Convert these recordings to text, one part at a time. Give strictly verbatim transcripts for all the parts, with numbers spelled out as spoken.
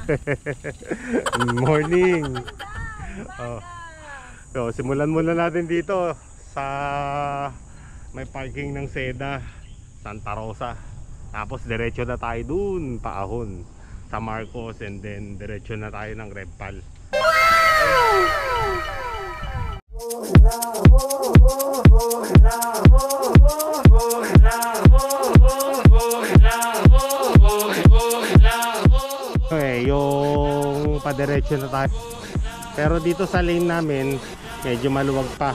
Morning. Oh. So, simulan muna natin dito sa may parking ng Seda, Santa Rosa. Tapos diretso na tayo dun, paahon sa Marcos, and then diretso na tayo ng Redpal. Okay, yung padiretso na tayo. Pero dito sa lane namin, medyo maluwag pa.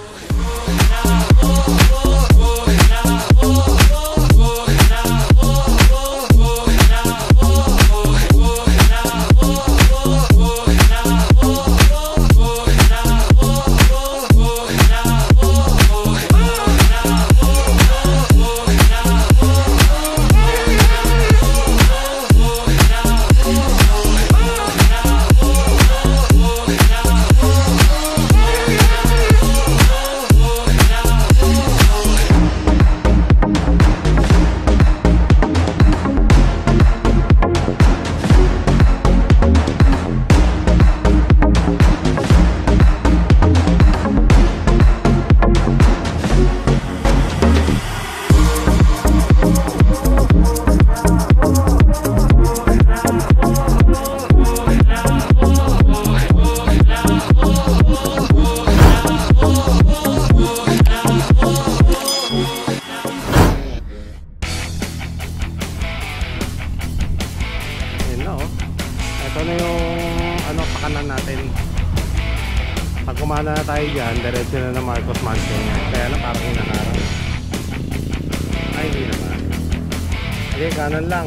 Ito na yung ano, pakanan natin. Pag kumana na tayo dyan, diretso na ng Marcos Mansion yan. Kaya na parang inanarang. Ay, hindi naman. Okay, kanan lang.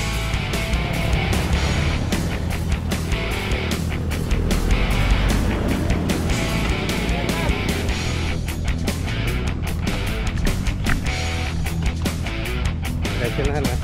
Diretso na na.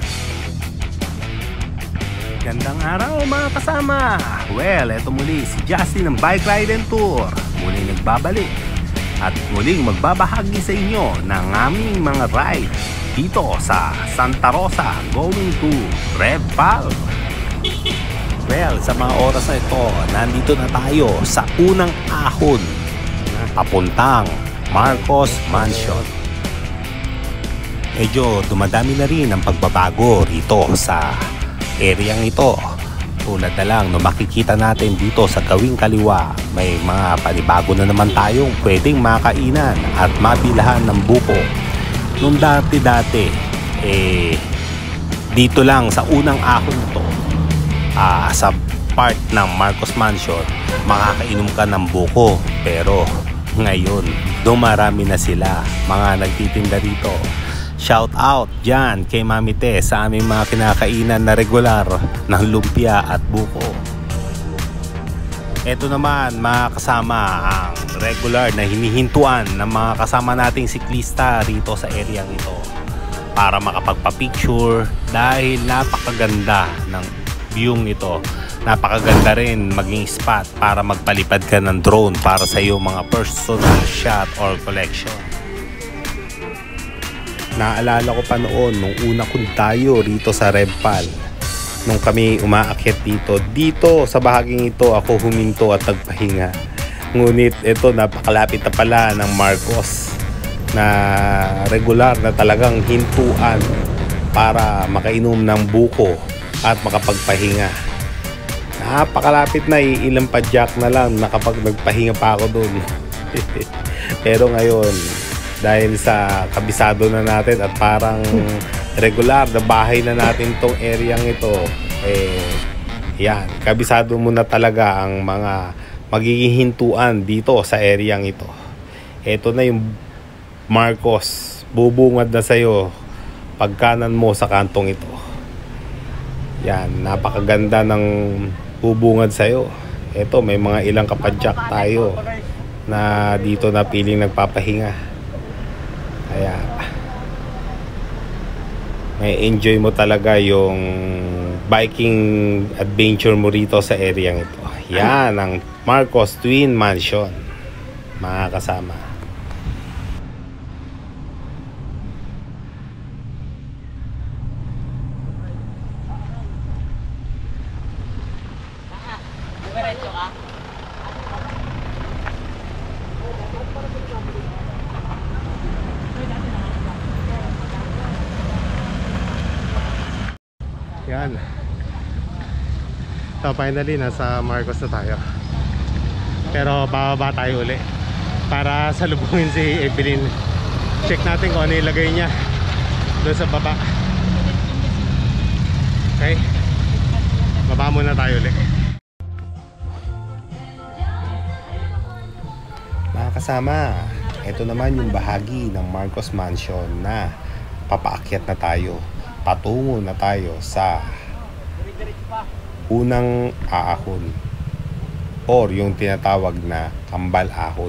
Gandang araw mga kasama! Well, eto muli si Justin ng Bike Ride and Tour. Muling nagbabalik at muling magbabahagi sa inyo ng aming mga ride dito sa Santa Rosa going to Redpal. Well, sa mga oras na ito, nandito na tayo sa unang ahon papuntang Marcos Mansion. Medyo dumadami na rin ang pagbabago rito sa area ito. Tulad na lang no, makikita natin dito sa gawing kaliwa, may mga panibago na naman tayong pwedeng makainan at mabilahan ng buko. Nung dati-dati eh dito lang sa unang ahon nito, ah, sa part ng Marcos Mansion, makakainom ka ng buko. Pero ngayon dumarami na sila mga nagtitinda rito. Shout out dyan kay Mami Te sa aming mga kinakainan na regular ng lumpia at buko. Ito naman mga kasama ang regular na hinihintuan ng mga kasama nating siklista rito sa area ito para makapagpa-picture dahil napakaganda ng view nito. Napakaganda rin maging spot para magpalipad ka ng drone para sa iyong mga personal shot or collection. Naalala ko pa noon nung una kong tayo rito sa Redpal, nung kami umaakyat dito dito sa bahaging ito, ako huminto at nagpahinga. Ngunit ito, napakalapit na pala ng Marcos na regular na talagang hintuan para makainom ng buko at makapagpahinga. Napakalapit na, ilang padyak na lang nakapag nagpahinga pa ako dun. Pero ngayon, dahil sa kabisado na natin at parang regular na bahay na natin tong area ito, eh yan, kabisado mo na talaga ang mga magiging hintuan dito sa area ito. Ito na yung Marcos, bubungad na sa'yo pagkanan mo sa kantong ito. Yan, napakaganda ng bubungad sa'yo. Ito, may mga ilang kapadyak tayo na dito na piling nagpapahinga. Kaya may enjoy mo talaga yung biking adventure mo rito sa area ito. Yan ang Marcos Twin Mansion, mga kasama. Yan. So finally nasa Marcos na tayo. Pero bababa tayo uli para salubungin si Evelyn. Check natin kung ano ilagay niya doon sa baba. Okay, baba muna tayo uli. Mga kasama, ito naman yung bahagi ng Marcos Mansion na papaakyat na tayo. Patungo na tayo sa unang aahon or yung tinatawag na kambal ahon.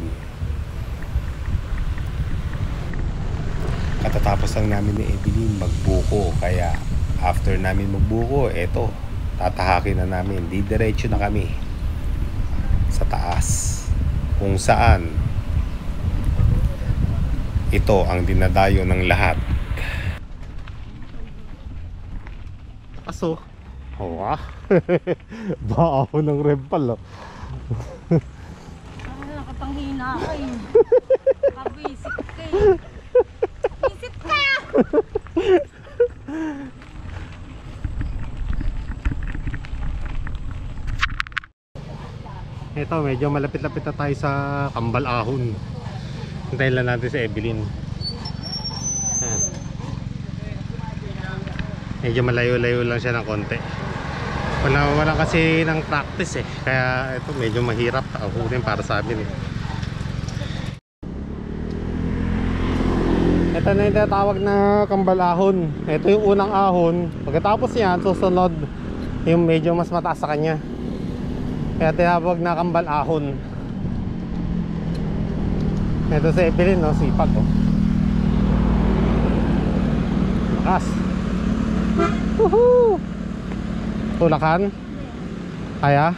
Katatapos lang namin ni Evelyn magbuko, kaya after namin magbuko, eto, tatahakin na namin. Didiretso na kami sa taas kung saan ito ang dinadayo ng lahat. Aso. Oh, ah. Baho ng rempal, oh. Ay, nakapanghina ka eh. Nakabisit ka eh. Bisit ka! Ito, medyo malapit-lapit na tayo sa Kambal Ahon. Hintayin lang natin si Evelyn. Ayan. Medyo malayo-layo lang siya ng konti. Wala, wala kasi ng practice eh. Kaya ito medyo mahirap ahunin para sa amin eh. Ito na yung tinatawag na Kambal Ahon. Ito yung unang ahon. Pagkatapos yan, susunod yung medyo mas mataas sa kanya. Kaya tinawag na Kambal Ahon. Ito si Evelyn, no? Sipag, oh. Lakas. Woohoo! Tulakan? Kaya?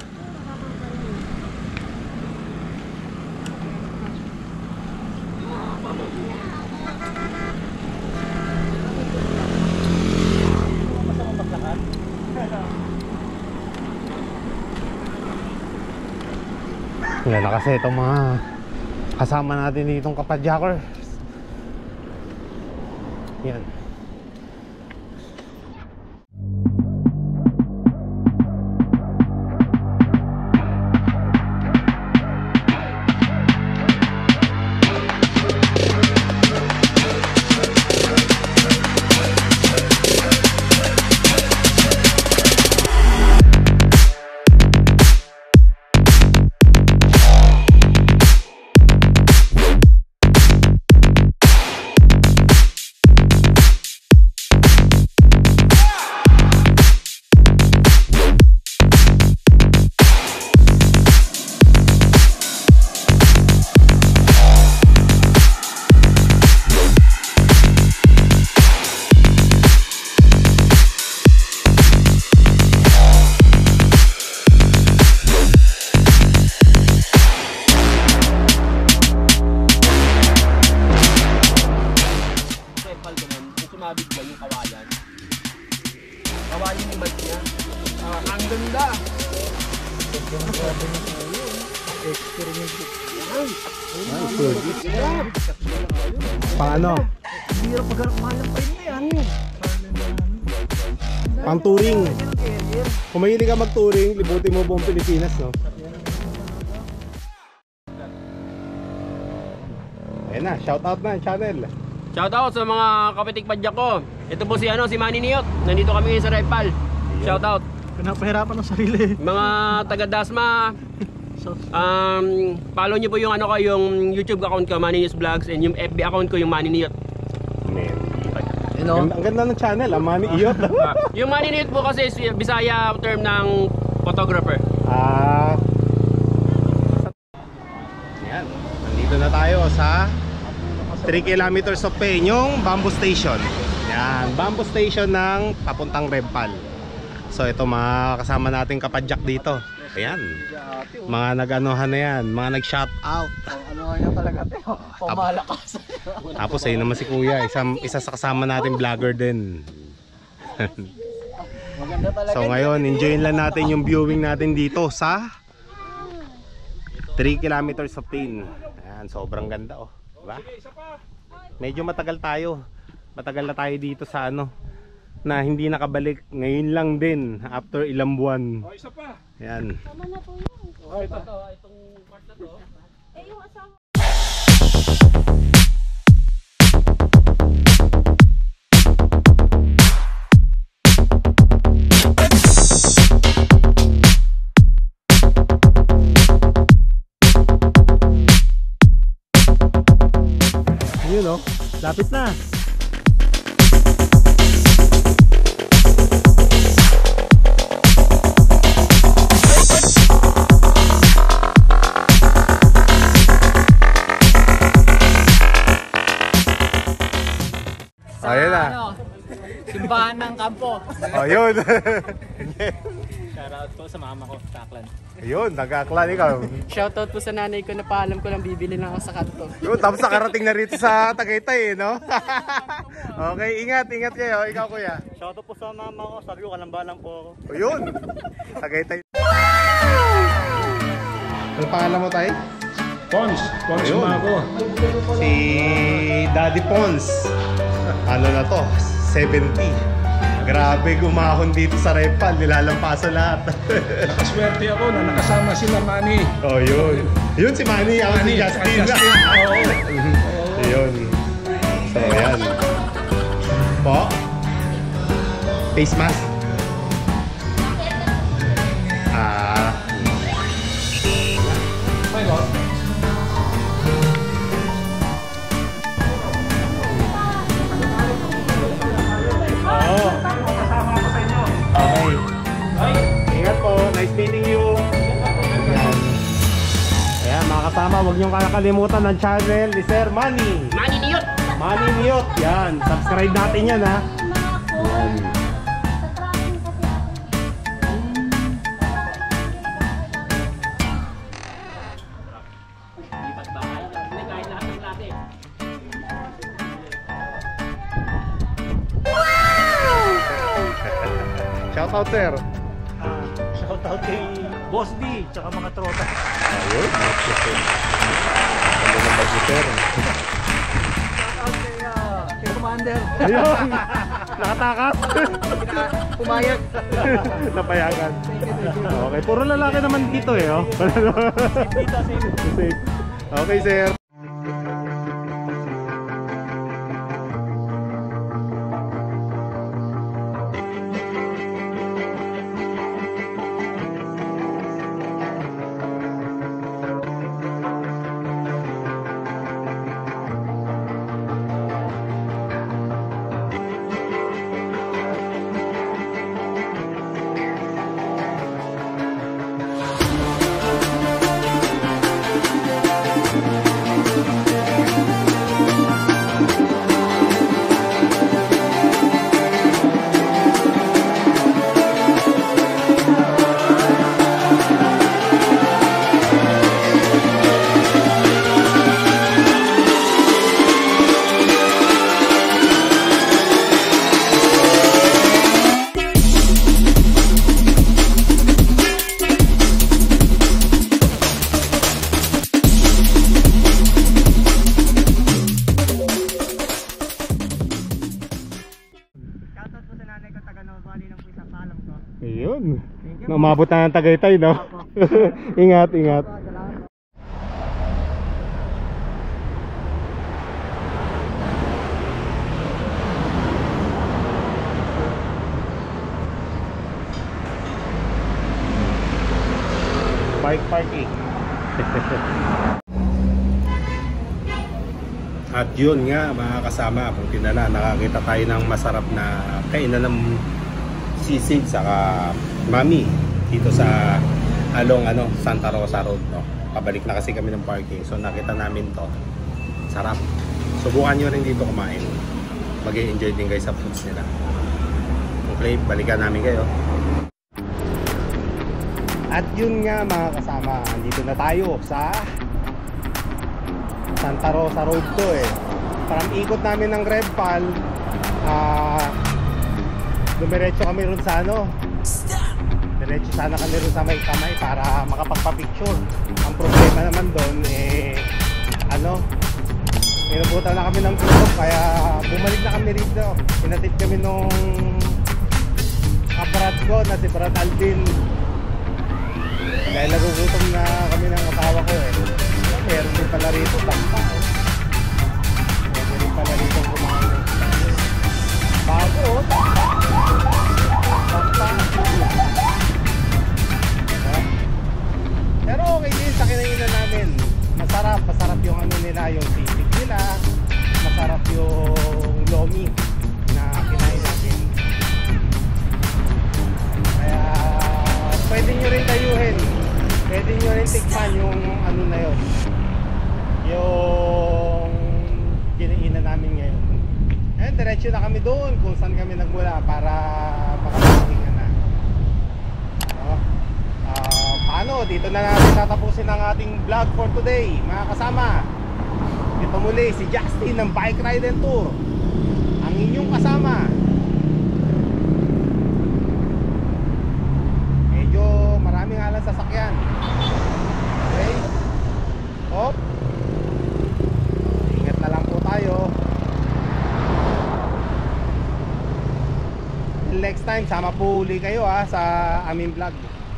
Yan na kasi itong mga kasama natin ditong kapadjakers. Yan. Paano? Hirap maghanap mahanap pa yun yan. Pang touring. Kung mahilig ka mag-touring, libutin mo buong Pilipinas, no? Ayan na, shout out na channel. Shout out sa mga kapitik padyak ko. Ito po si ano, si Manny Niyot. Nandito kami ngayon sa Repal. Shout out. Pinapahirapan ng sarili. Mga taga Dasma. Um, follow niyo po yung ano ko, yung YouTube account ko, Manny News Vlogs, and yung F B account ko, yung Manny Niyot. Man. You know? Ang ganda ng channel, ah, Manny Iyot. Ah, yung Manny Niyot po kasi is Bisaya term ng photographer. Ah. Yan. Nandito na tayo sa three kilometers of pain, yung bamboo station. Yan, bamboo station ng papuntang Rempal. So ito mga kasama natin kapadyak dito. Ayan. Mga nag-anohan na yan, mga nag-shout out. Ano nga yan talaga, Teo? Pamalakas. Tapos ayun naman si Kuya, isang, isa sa kasama natin vlogger din. Maganda talaga. So ngayon, enjoyin lang natin yung viewing natin dito sa three kilometers of tin. Ayan, sobrang ganda oh. Diba? Medyo matagal tayo. Matagal na tayo dito sa ano na hindi nakabalik. Ngayon lang din after ilang buwan. Oh, isa pa. Ayan. Tama na po yun. Oh, ito. Itong part na to. Eh, yung asawa. Yun oh, lapit na. Ayun na. Ano, simbahan ng kampo. Ayun. Shoutout po sa mama ko, Taklan. Ayun, nag-aklan ikaw. Shoutout po sa nanay ko na paalam ko lang bibili lang ako sa kanto. Yun, tapos nakarating na rito sa Tagaytay eh, no? Okay, ingat, ingat kayo. Ikaw kuya. Shoutout po sa mama ko, sabi ko kalambalang po ako. Ayun, Tagaytay. Ano pangalan mo tayo? Pons. Pons Ayun. Mago. Si Daddy Pons. Ano na to? seventy. Grabe gumahon dito sa Repal, nilalampasan lahat. Nakaswerte ako na nakasama sila Manny. Oh, yun. Yun si Manny, ako si Manny, Justin. Justin. Oo. Yun. So, yan. Po? Face mask? Ah. Oo. Okay. Ingat po. Nice meeting you. Ayan. Ayan, mga kasama, huwag niyong kakalimutan ng channel ni Sir Manny. Manny Niyot! Manny Niyot. Yan. Subscribe natin yan, ha. Mga ako. Yan. Sa tracking kasi ako. Lipat bahay. May kahit lahat ng klase. Shout out, sir. Shoutout kay Boss D, tsaka mga trota. Ayun. Ano naman si sir? Shoutout kay, uh, kay Commander. Ayun. Nakatakas. Pumayag. Napayagan. Okay, puro lalaki naman dito eh, oh. Dito, sino? Safe. Okay, sir. Ayun. Umabot na ng Tagaytay, no? Ingat, ingat. Bike parking. At yun nga mga kasama, buti na lang nakakita tayo ng masarap na kainan ng sisig saka mami dito sa along ano Santa Rosa Road, no. Pabalik na kasi kami ng parking, so nakita namin to. Sarap. Subukan nyo rin dito kumain. Mag-i-enjoy din guys sa foods nila. Okay, balikan namin kayo. At yun nga mga kasama, dito na tayo sa Santa Rosa Road to eh. Parang ikot namin ng Repal, ah uh, dumiretso kami ron sa ano, diretso sana kami ron sa may kamay para makapagpa-picture. Ang problema naman doon, eh, ano, inabutan na kami ng tulog, kaya bumalik na kami rito. Pinatid kami nung kaparad ko na si Brad Alvin. Dahil nagugutom na kami ng asawa ko eh. Meron din pala rito, bangka eh. Meron din pala rito kumain. Bago oh, bangka. Bangka. Diba? Pero okay din sa kinainan namin. Masarap, masarap yung ano nila, yung sisig nila. Masarap yung lomi na kinain natin. Kaya pwede nyo rin tayuhin. Pwede nyo rin tikman yung ano na yun. Yung kinainan namin ngayon. Eh, diretso na kami doon kung saan kami nagmula para makapagpahinga na. No? Uh, paano? Dito na natin tatapusin ang ating vlog for today, mga kasama. Ito muli si Justin ng Bike Ride and Tour, ang inyong kasama. Medyo maraming alang sasakyan. Okay? Hop. Ingat na lang po tayo. Next time, sama po uli kayo ha, sa aming vlog.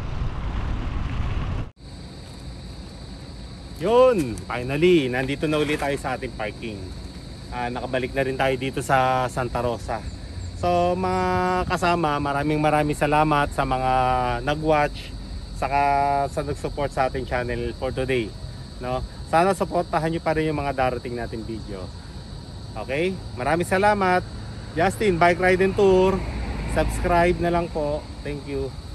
Yun, finally, nandito na ulit tayo sa ating parking. uh, Nakabalik na rin tayo dito sa Santa Rosa. So mga kasama, maraming maraming salamat sa mga nag-watch, saka sa nag-support sa ating channel for today, no? Sana supportahan nyo pa rin yung mga darating natin video. Okay, maraming salamat. Justin, Bike Ride and Tour. Subscribe na lang po. Thank you.